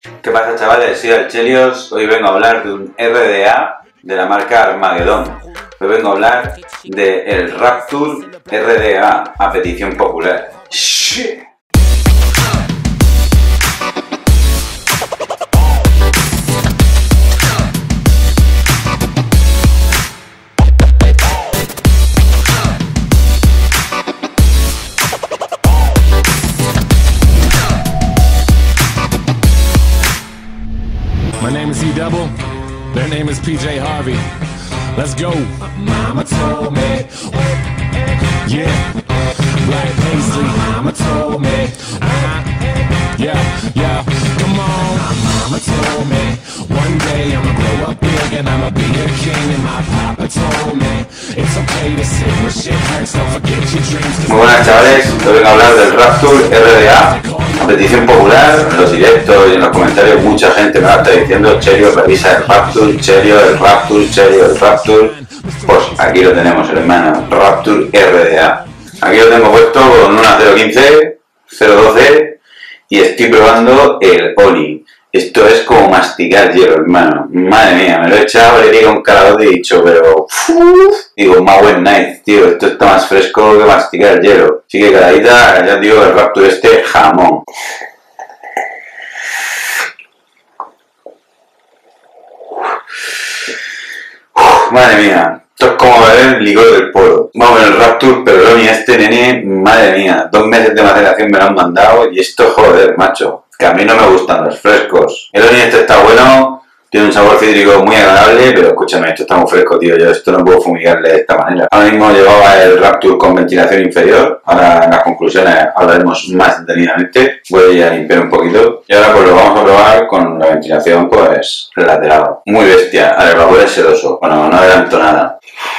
¿Qué pasa, chavales? Soy Alchelios. Hoy vengo a hablar de un RDA de la marca Armageddon. Hoy vengo a hablar del Rapture RDA a petición popular. ¡Shit! My name is E-Double, their name is PJ Harvey. Let's go. Mama told me, yeah, black paisley. Mama told me, yeah, yeah, come on. Mama told me, one day I'ma grow up big and I'ma be a king. And my papa told me, it's okay to sit where shit hurts, don't forget your dreams. Muy buenas, chavales. Hoy vengo a hablar del Rapture RDA. A petición popular, en los directos y en los comentarios mucha gente me va a estar diciendo: Cherio, revisa el Rapture, Cherio, el Rapture, Cherio, el Rapture. Pues aquí lo tenemos, hermano, Rapture RDA. Aquí lo tengo puesto con una 0.15, 0.12 y estoy probando el Oli. Esto es como masticar hielo, hermano. Madre mía, me lo he echado, le digo un calabote y he dicho, pero... digo, más buen night, tío. Esto está más fresco que masticar hielo. Así que caladita, ya digo, el Rapture este, jamón. Madre mía, esto es como beber licor del polo. Vamos en el Rapture, pero el Oni este, nene, madre mía, 2 meses de maceración me lo han mandado y esto, joder, macho. Que a mí no me gustan los frescos. El Oni este está bueno, tiene un sabor cítrico muy agradable, pero escúchame, esto está muy fresco, tío. Yo esto no puedo fumigarle de esta manera. Ahora mismo llevaba el Rapture con ventilación inferior. Ahora en las conclusiones hablaremos más detenidamente. Voy a limpiar un poquito. Y ahora pues lo vamos a probar con la ventilación pues lateral. Muy bestia. Ahora el vapor es sedoso. Bueno, no adelanto nada.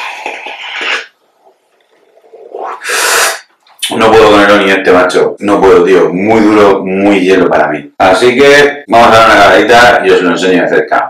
No puedo con el Oni este, macho. No puedo, tío. Muy duro, muy hielo para mí. Así que vamos a dar una caladita y os lo enseño de cerca.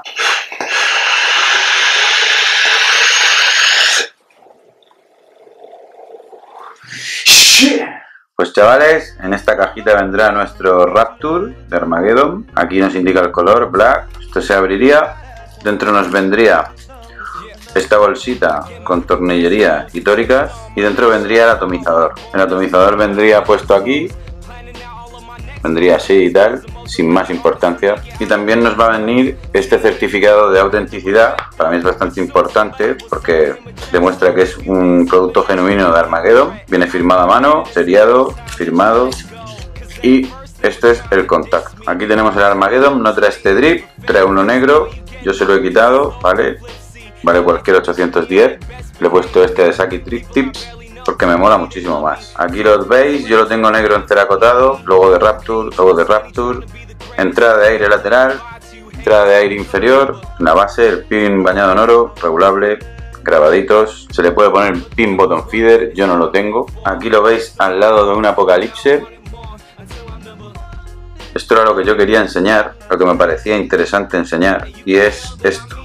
Pues chavales, en esta cajita vendrá nuestro Rapture de Armageddon. Aquí nos indica el color, black. Esto se abriría. Dentro nos vendría esta bolsita con tornillería y tóricas y dentro vendría el atomizador. El atomizador vendría puesto aquí, vendría así y tal, sin más importancia. Y también nos va a venir este certificado de autenticidad. Para mí es bastante importante porque demuestra que es un producto genuino de Armageddon. Viene firmado a mano, seriado, firmado y este es el contacto. Aquí tenemos el Armageddon, no trae este drip, trae uno negro, yo se lo he quitado, ¿vale? Vale cualquier 810, le he puesto este de Saki Trick Tips porque me mola muchísimo más. Aquí los veis, yo lo tengo negro enceracotado, logo de Rapture, entrada de aire lateral, entrada de aire inferior, la base, el pin bañado en oro, regulable, grabaditos, se le puede poner pin bottom feeder, yo no lo tengo. Aquí lo veis al lado de un Apocalypse. Esto era lo que yo quería enseñar, lo que me parecía interesante enseñar, y es esto.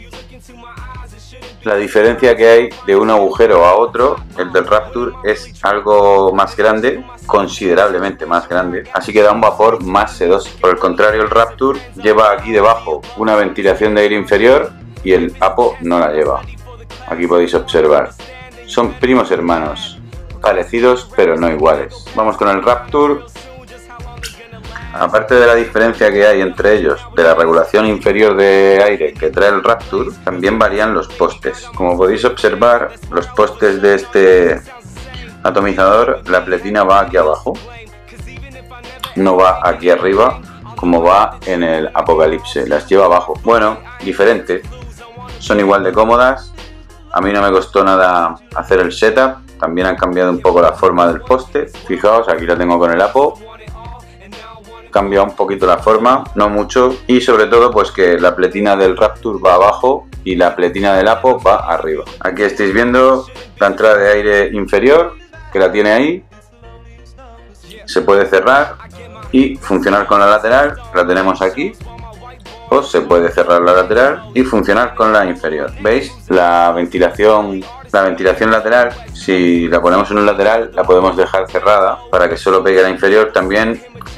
La diferencia que hay de un agujero a otro, el del Rapture es algo más grande, considerablemente más grande, así que da un vapor más sedoso. Por el contrario, el Rapture lleva aquí debajo una ventilación de aire inferior y el Apo no la lleva. Aquí podéis observar. Son primos hermanos, parecidos pero no iguales. Vamos con el Rapture. Aparte de la diferencia que hay entre ellos, de la regulación inferior de aire que trae el Rapture, también varían los postes. Como podéis observar, los postes de este atomizador, la pletina va aquí abajo, no va aquí arriba como va en el Apocalypse, las lleva abajo. Bueno, diferente, son igual de cómodas, a mí no me costó nada hacer el setup, también han cambiado un poco la forma del poste. Fijaos, aquí la tengo con el Apo. Cambia un poquito la forma, no mucho, y sobre todo pues que la pletina del Rapture va abajo y la pletina del Apo va arriba. Aquí estáis viendo la entrada de aire inferior, que la tiene ahí, se puede cerrar y funcionar con la lateral, la tenemos aquí, o se puede cerrar la lateral y funcionar con la inferior. ¿Veis? La ventilación lateral, si la ponemos en un lateral, la podemos dejar cerrada para que solo pegue la inferior. También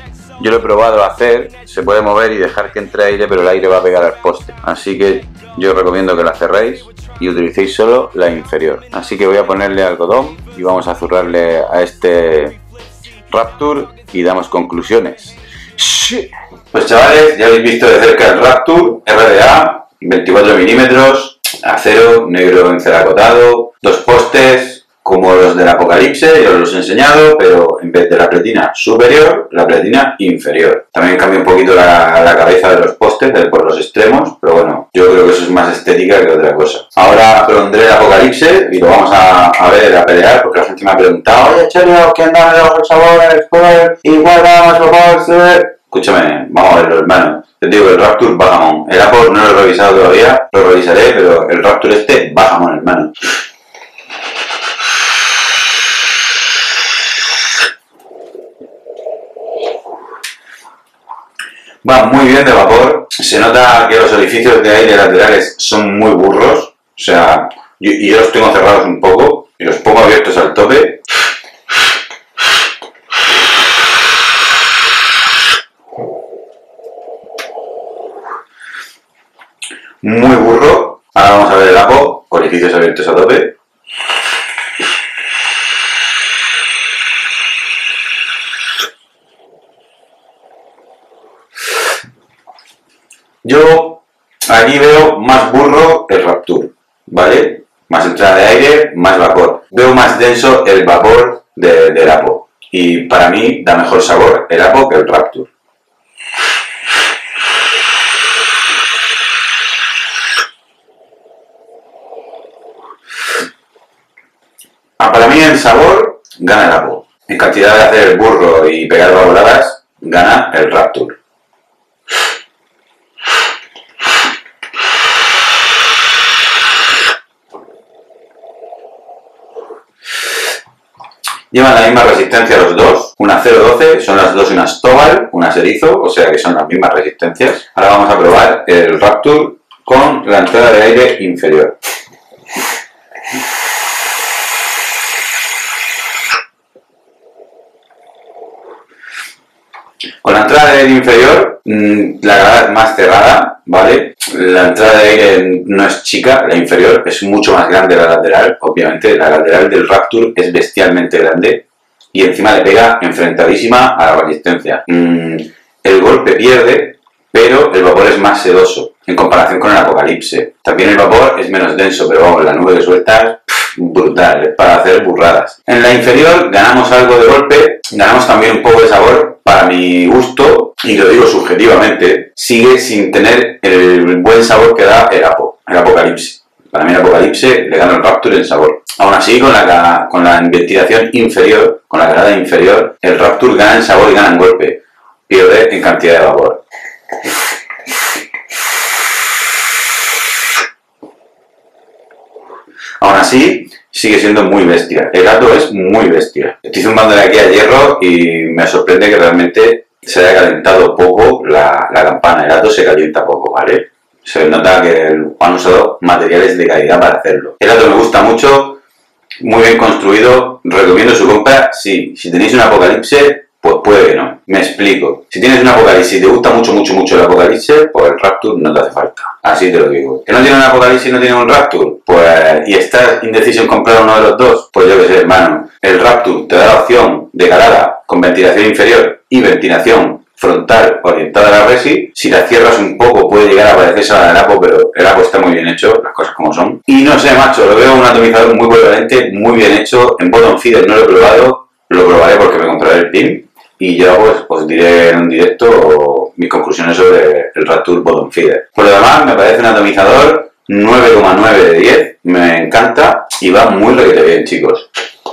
Yo lo he probado a hacer, se puede mover y dejar que entre aire, pero el aire va a pegar al poste. Así que yo os recomiendo que la cerréis y utilicéis solo la inferior. Así que voy a ponerle algodón y vamos a zurrarle a este Rapture y damos conclusiones. Pues chavales, ya habéis visto de cerca el Rapture RDA, 24 milímetros, acero negro enceracotado, 2 postes como los del Apocalipse, yo os los he enseñado, pero en vez de la pletina superior, la pletina inferior. También cambia un poquito la cabeza de los postes por los extremos, pero bueno, yo creo que eso es más estética que otra cosa. Ahora pondré el Apocalipse y lo vamos a ver, a pelear, porque la gente me ha preguntado: oye, Cherio, ¿quién da los sabores? Pues igual más vapor. Escúchame, vamos a verlo, hermano. Te digo, el Rapture va jamón. El Apple no lo he revisado todavía, lo revisaré, pero el Rapture este va jamón, hermano. Va muy bien de vapor, se nota que los orificios de aire laterales son muy burros, o sea, yo los tengo cerrados un poco y los pongo abiertos al tope. Muy burro. Ahora vamos a ver el Apo, orificios abiertos a tope. Yo aquí veo más burro el Rapture, ¿vale? Más entrada de aire, más vapor. Veo más denso el vapor del Apo. Y para mí da mejor sabor el Apo que el Rapture. Para mí en sabor gana el Apo. En cantidad de hacer el burro y pegar vapораdas gana el Rapture. Llevan la misma resistencia los dos, una 012, son las dos unas Tobal, unas Erizo, o sea que son las mismas resistencias. Ahora vamos a probar el Rapture con la entrada de aire inferior. Con la entrada de aire inferior, la grada es más cerrada, ¿vale? La entrada de aire no es chica, la inferior es mucho más grande la lateral. Obviamente la lateral del Rapture es bestialmente grande y encima le pega enfrentadísima a la resistencia. El golpe pierde, pero el vapor es más sedoso en comparación con el Apocalipse. También el vapor es menos denso, pero vamos, la nube que sueltas, brutal, es para hacer burradas. En la inferior ganamos algo de golpe, ganamos también un poco de sabor. Para mi gusto, y lo digo subjetivamente, sigue sin tener el buen sabor que da el Apocalipse. Para mí el Apocalipse le gana el Rapture en sabor. Aún así, con la ventilación inferior, con la grada inferior, el Rapture gana en sabor y gana en golpe. Pierde en cantidad de vapor. Aún así, sigue siendo muy bestia. El gato es muy bestia. Estoy zumbándole aquí a hierro y me sorprende que realmente se haya calentado poco la campana. El gato se calienta poco, ¿vale? Se nota que han usado materiales de calidad para hacerlo. El gato me gusta mucho, muy bien construido. Recomiendo su compra. Sí, si tenéis un Apocalipse, pues puede que no. Me explico. Si tienes un Apocalipse y te gusta mucho el Apocalipse, pues el Rapture no te hace falta. Así te lo digo. ¿Que no tiene un Apocalipse y no tiene un Rapture? Pues, y estás indeciso en comprar uno de los dos, pues yo qué sé, hermano. El Rapture te da la opción de calada con ventilación inferior y ventilación frontal orientada a la resi. Si la cierras un poco puede llegar a parecerse a la del Apo, pero el Apo está muy bien hecho, las cosas como son. Y no sé, macho, lo veo un atomizador muy polivalente, muy bien hecho. En bottom feeder no lo he probado, lo probaré porque me compraré el pin. Y yo pues os diré en un directo mis conclusiones sobre el Rapture Bottom Feeder. Por lo demás, me parece un atomizador 9,9 de 10. Me encanta y va muy requete bien, chicos.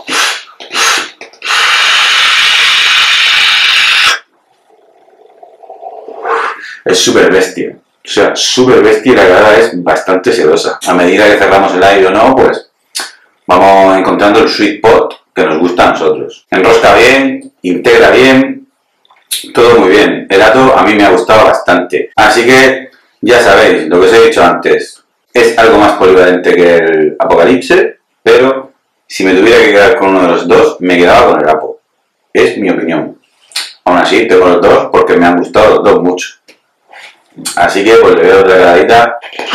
Es súper bestia. O sea, súper bestia y la grada es bastante sedosa. A medida que cerramos el aire o no, pues vamos encontrando el sweet spot que nos gusta a nosotros. Enrosca bien, integra bien, todo muy bien. El gato a mí me ha gustado bastante. Así que ya sabéis, lo que os he dicho antes, es algo más polivalente que el Apocalipse, pero si me tuviera que quedar con uno de los dos, me quedaba con el Apo. Es mi opinión. Aún así, tengo los dos porque me han gustado los dos mucho. Así que pues le doy otra caladita.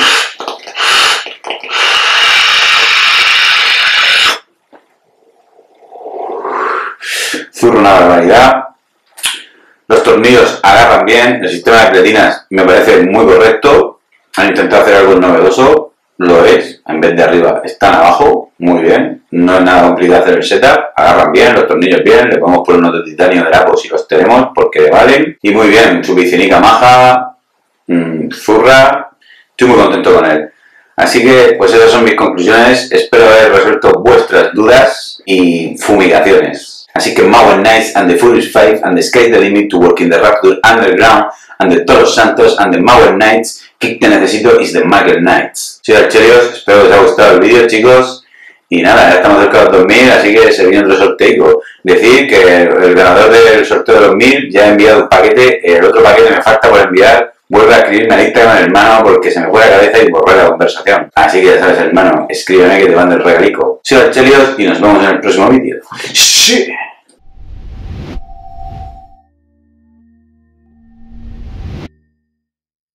Zurro una barbaridad. Los tornillos agarran bien. El sistema de pletinas me parece muy correcto. Han intentado hacer algo novedoso. Lo es. En vez de arriba están abajo. Muy bien. No es nada complicado hacer el setup. Agarran bien, los tornillos bien. Le podemos poner unos de titanio de Lapo si los tenemos porque valen. Y muy bien. Su bicinica maja. Zurra. Estoy muy contento con él. Así que pues esas son mis conclusiones. Espero haber resuelto vuestras dudas y fumigaciones. Así que Mauer Knights and the Furious Five and the Sky the Limit to work in the Rapture Underground and the Toros Santos and the Mauer Knights. Kick te necesito is the Michael Knights. Soy Archelios, espero que os haya gustado el vídeo, chicos. Y nada, ya estamos cerca de los 2000, así que se viene otro sorteo. Decir que el ganador del sorteo de los 1000 ya ha enviado un paquete, el otro paquete me falta por enviar. Vuelve a escribirme al Instagram, hermano, porque se me fue la cabeza y borré la conversación. Así que ya sabes, hermano, escríbeme que te mando el regalico. Soy Archelios y nos vemos en el próximo vídeo. ¡Sí!